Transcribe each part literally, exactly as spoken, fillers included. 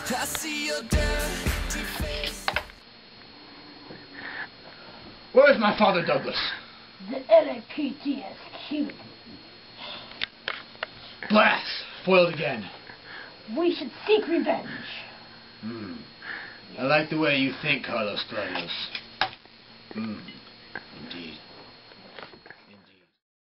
I see your dirty face. Where is my father, Douglas? The L A P D has killed him. Blast! Foiled again. We should seek revenge. Hmm. I like the way you think, Carlos Claudius. Hmm. Indeed. Indeed.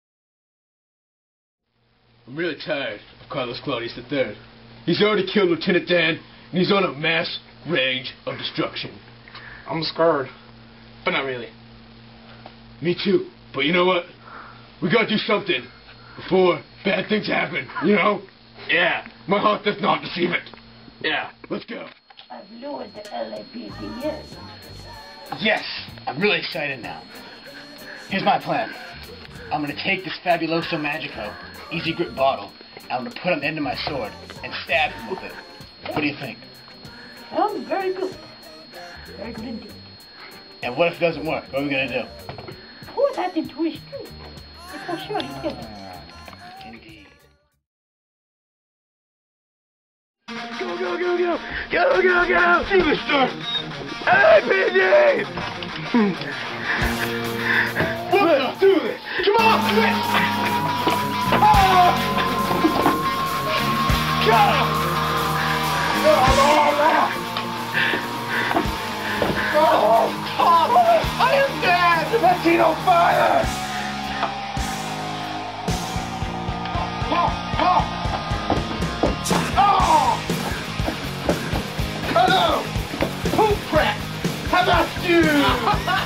I'm really tired of Carlos Claudius the third. He's already killed Lieutenant Dan, and he's on a mass range of destruction. I'm scared, but not really. Me too. But you know what? We gotta do something before bad things happen, you know? Yeah. My heart does not deceive it. Yeah. Let's go. I've lured the L A P D in. Yes. I'm really excited now. Here's my plan. I'm gonna take this Fabuloso Magico Easy Grip bottle, and I'm gonna put it on the end of my sword and stab him with it. What do you think? Sounds very good. Very good indeed. And what if it doesn't work? What are we gonna do? Pour that into his drink. It's for sure he's guilty. Indeed. Go, go, go, go! Go, go, go! See the star! L A P D! Let's do this! Come on! Let's... Oh! God! Oh, oh, I am dead! Let's eat on fire! Oh, oh. Oh! Oh no! Poop crap! How about you?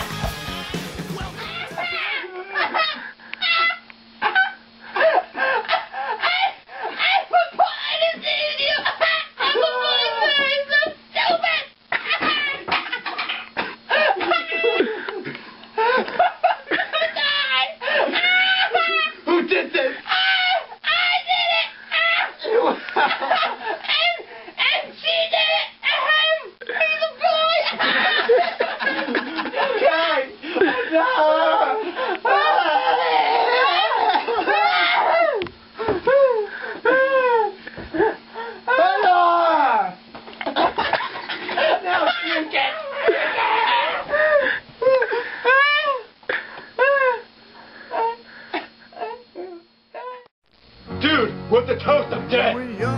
With the toast of death.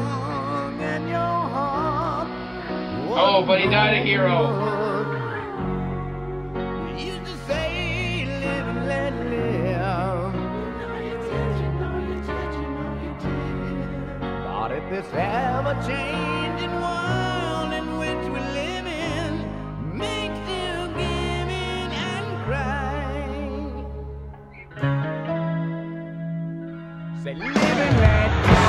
Oh, but he died a hero. We used to say, live and let live. But if this ever-changing world in which we live in makes you give in and cry, say, live and let die.